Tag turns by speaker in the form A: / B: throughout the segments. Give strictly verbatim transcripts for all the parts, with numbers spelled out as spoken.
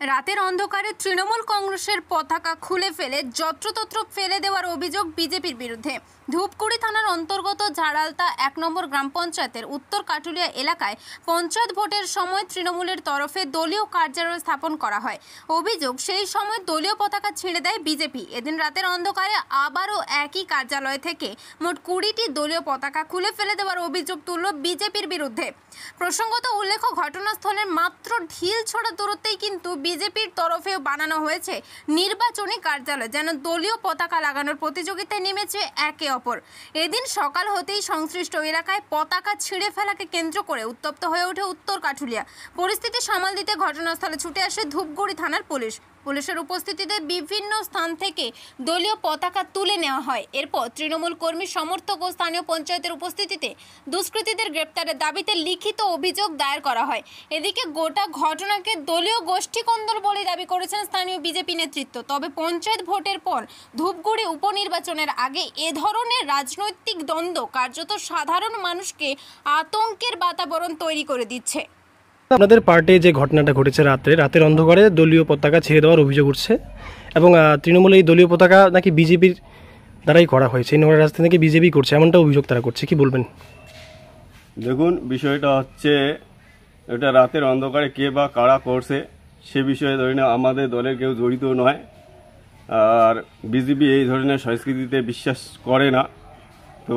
A: রাতের অন্ধকারে তৃণমূল কংগ্রেসের পতাকা খুলে ফেলে যত্রতত্র ফেলে দেওয়ার অভিযোগ বিজেপির বিরুদ্ধে। ধূপগুড়ি থানার অন্তর্গত ঝাড়ালতা এক নম্বর গ্রাম পঞ্চায়েতের উত্তর কাটুলিয়া এলাকায় পঞ্চায়েত ভোটের সময় তৃণমূলের তরফে দলীয় কার্যালয় স্থাপন করা হয়। অভিযোগ, সেই সময় দলীয় পতাকা ছিঁড়ে দেয় বিজেপি। এদিন রাতের অন্ধকারে আবারও একই কার্যালয় থেকে মোট কুড়িটি দলীয় পতাকা খুলে ফেলে দেওয়ার অভিযোগ তুলল বিজেপির বিরুদ্ধে। প্রসঙ্গত উল্লেখ্য, ঘটনাস্থলের মাত্র ঢিল ছোড়া দূরত্বেই কিন্তু বিজেপির তরফেও বানানো হয়েছে নির্বাচনী কার্যালয়, যেন দলীয় পতাকা লাগানোর প্রতিযোগিতায় নেমেছে একে অপর। এদিন সকাল হতেই সংশ্লিষ্ট এলাকায় পতাকা ছিঁড়ে ফেলাকে কেন্দ্র করে উত্তপ্ত হয়ে ওঠে উত্তর কাটুলিয়া। পরিস্থিতি সামাল দিতে ঘটনাস্থলে ছুটে আসে ধূপগুড়ি থানার পুলিশ। পুলিশের উপস্থিতিতে বিভিন্ন স্থান থেকে দলীয় পতাকা তুলে নেওয়া হয়। এরপর তৃণমূল কর্মী, সমর্থক ও স্থানীয় পঞ্চায়েতের উপস্থিতিতে দুষ্কৃতীদের গ্রেপ্তারের দাবিতে লিখিত অভিযোগ দায়ের করা হয়। এদিকে গোটা ঘটনাকে দলীয় গোষ্ঠী কোন্দল বলে দাবি করেছেন স্থানীয় বিজেপি নেতৃত্ব। তবে পঞ্চায়েত ভোটের পর ধূপগুড়ি উপনির্বাচনের আগে এ ধরনের রাজনৈতিক দ্বন্দ্ব কার্যত সাধারণ মানুষকে আতঙ্কের বাতাবরণ তৈরি করে দিচ্ছে।
B: আপনাদের পার্টি যে ঘটনাটা ঘটেছে রাতে রাতের অন্ধকারে দলীয় পতাকা ছেড়ে দেওয়ার অভিযোগ উঠছে এবং তৃণমূল এই দলীয় পতাকা নাকি বিজেপির দ্বারাই করা হয়েছে, এই নোংরা রাজনীতি নাকি বিজেপি করছে, এমনটা অভিযোগ তারা করছে। কি বলবেন?
C: দেখুন, বিষয়টা হচ্ছে এটা রাতের অন্ধকারে কে বা কারা করছে সে বিষয়ে ধরে না আমাদের দলের কেউ জড়িত নয়। আর বিজেপি এই ধরনের সংস্কৃতিতে বিশ্বাস করে না। তো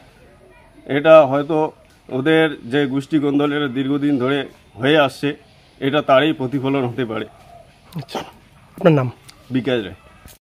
C: এটা হয়তো ওদের যে গোষ্ঠী কোন্দলের দীর্ঘদিন ধরে হয়ে আসছে, এটা তারই প্রতিফলন হতে পারে।
B: আচ্ছা, আপনার নাম?
C: বিকাশ রায়।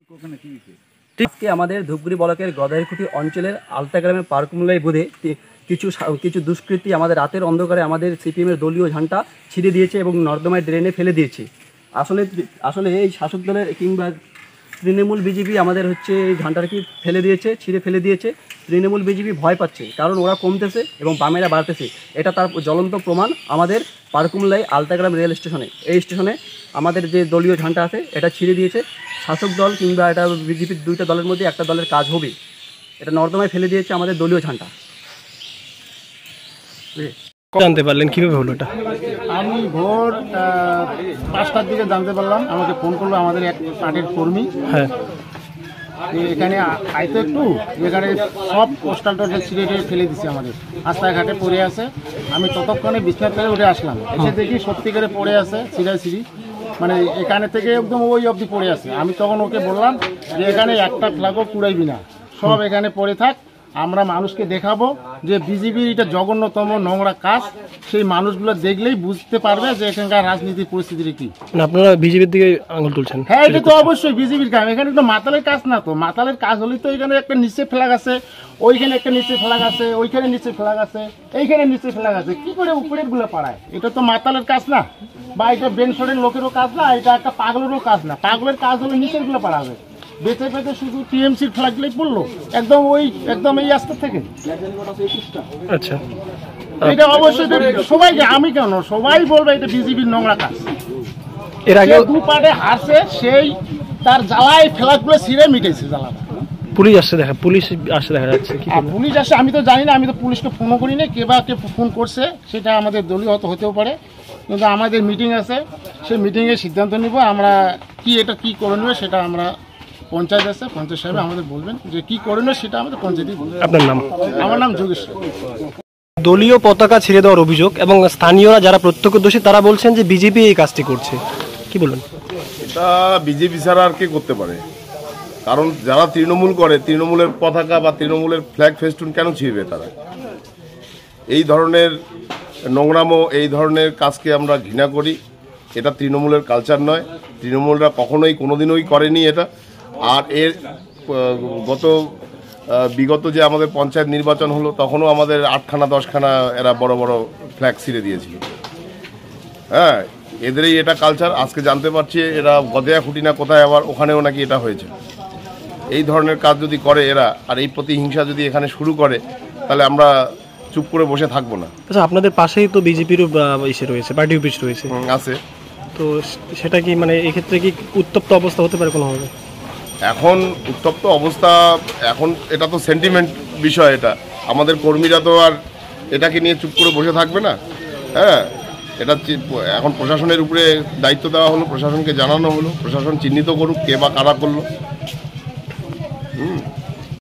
D: আজকে আমাদের ধূপগুড়ি ব্লকের গদাইরকুটি অঞ্চলের আলতা গ্রামের পার্কমূলাই বোধে কিছু কিছু দুষ্কৃতী আমাদের রাতের অন্ধকারে আমাদের সিপিএমের দলীয় ঝান্ডা ছিঁড়ে দিয়েছে এবং নর্দমায় ড্রেনে ফেলে দিয়েছে। আসলে আসলে এই শাসক দলের কিংবা তৃণমূল বিজেপি আমাদের হচ্ছে এই ঝান্ডাটাকে ফেলে দিয়েছে, ছিঁড়ে ফেলে দিয়েছে। তৃণমূল বিজেপি ভয় পাচ্ছে, কারণ ওরা কমতেছে এবং বামেরা বাড়তেছে। এটা তার জ্বলন্ত প্রমাণ আমাদের পার্কুমলাই আলতাগ্রাম রেল স্টেশনে। এই স্টেশনে আমাদের যে দলীয় ঝান্ডা আছে এটা ছিঁড়ে দিয়েছে। শাসক দল কিংবা এটা বিজেপির দুইটা দলের মধ্যে একটা দলের কাজ হবে, এটা নর্দমায় ফেলে দিয়েছে আমাদের দলীয় ঝান্ডা।
B: জানতে পারলেন কিভাবে হলো এটা?
E: আমি ভোর পাঁচটার দিকে জানতে পারলাম, আমাকে ফোন করলো আমাদের এক পার্টির কর্মী।
B: হ্যাঁ,
E: এখানে আইতো একটু এখানে সব পোস্টাল টোস্টাল ছিঁড়ে টিড়ে ফেলে দিচ্ছে, আমাদের রাস্তাঘাটে পড়ে আছে। আমি ততক্ষণে বিছনার থেকে উঠে আসলাম, এসে দেখি সত্যিকারে পড়ে আছে ছিঁড়াই ছিঁড়ি, মানে এখানে থেকে একদম ওই অবধি পড়ে আছে। আমি তখন ওকে বললাম যে এখানে একটা ফ্ল্যাগও কুড়াইবি না, সব এখানে পড়ে থাক, আমরা মানুষকে দেখাবো যে বিজেপির এটা জঘন্যতম নোংরা কাজ। সেই মানুষগুলো দেখলেই বুঝতে পারবে যে এখানকার রাজনীতির পরিস্থিতি কি।
B: আপনারা বিজেপির দিকে আঙুল তুলছেন?
E: হ্যাঁ, এটা তো অবশ্যই বিজেপির কাজ। এখানে তো মাতালের কাজ না, তো মাতালের কাজ হলেই তো এখানে একটা নিচে ফ্ল্যাগ আছে, ওইখানে একটা নিচে ফ্ল্যাগ আছে, ওইখানে নিচে ফ্ল্যাগ আছে, এইখানে নিচে ফ্ল্যাগ আছে, কি করে উপরের গুলো পাড়ায়? এটা তো মাতালের কাজ না, বা এটা বেনসরের লোকেরও কাজ না, এটা একটা পাগলেরও কাজ না। পাগলের কাজ হলে নিচের গুলো পাড়াবে, বেঁচে বেঁচে শুধু টিএমসির ফ্ল্যাগগুলোই পড়লো একদম ওই একদম এই রাস্তা থেকে।
B: আচ্ছা,
E: এটা অবশ্যই সবাইকে, আমি কেন সবাই বলবে এটা বিজেপির নোংরা কাজ।
B: এর আগে
E: দু পার্টে হারছে, সেই তার জ্বালায় ফ্ল্যাগগুলো ছিঁড়ে মিটেছে জ্বালাটা।
B: পুলিশ আসছে দেখা পুলিশ আসছে দেখা যাচ্ছে। কি
E: পুলিশ আসছে আমি তো জানি না, আমি তো পুলিশকে ফোনও করি না, কে বা কে ফোন করছে সেটা আমাদের দলীয় হয়তো হতেও পারে। কিন্তু আমাদের মিটিং আছে, সেই মিটিংয়ে সিদ্ধান্ত নিব আমরা কি এটা কি করণীয়, সেটা আমরা পঞ্চায়েত আছে, পঞ্চায়েত সাহেব আমাদের বলবেন যে কি করণীয়, সেটা আমাদের পঞ্চায়েতই বলবেন।
B: আপনার নাম?
E: আমার নাম যোগেশ।
B: দলীয় পতাকা ছিঁড়ে দেওয়ার অভিযোগ এবং স্থানীয়রা যারা প্রত্যক্ষদর্শী তারা বলছেন যে বিজেপি এই কাজটি করছে, কি বলবেন?
F: এটা বিজেপি ছাড়া আর কে করতে পারে? কারণ যারা তৃণমূল করে, তৃণমূলের পতাকা বা তৃণমূলের ফ্ল্যাগ ফেস্টুন কেন ছিঁড়বে তারা? এই ধরনের নোংরামো, এই ধরনের কাজকে আমরা ঘৃণা করি। এটা তৃণমূলের কালচার নয়, তৃণমূলরা কখনোই কোনোদিনই করেনি এটা। আর এর গত বিগত যে আমাদের পঞ্চায়েত নির্বাচন হলো তখনও আমাদের আটখানা দশখানা এরা বড় বড় ফ্ল্যাগ ছিঁড়ে দিয়েছিল। হ্যাঁ, এদেরই এটা কালচার। আজকে জানতে পারছি এরা গদেয়া খুঁটি না কোথায় আবার ওখানেও নাকি এটা হয়েছে। এই ধরনের কাজ যদি করে এরা, আর এই প্রতিহিংসা যদি এখানে শুরু করে, তাহলে আমরা চুপ করে বসে থাকবো না।
B: আচ্ছা, আপনাদের পাশেই তো বিজেপিরও ইসে রয়েছে, পার্টি অফিস রয়েছে
F: আছে,
B: তো সেটা কি মানে এক্ষেত্রে কি উত্তপ্ত অবস্থা হতে পারে কোনোভাবে?
F: এখন উত্তপ্ত অবস্থা, এখন এটা তো সেন্টিমেন্ট বিষয়। এটা আমাদের কর্মীরা তো আর এটাকে নিয়ে চুপ করে বসে থাকবে না। হ্যাঁ, এটা চি- এখন প্রশাসনের উপরে দায়িত্ব দেওয়া হলো, প্রশাসনকে জানানো হলো, প্রশাসন চিহ্নিত করুক কে বা কারা করলো। হুম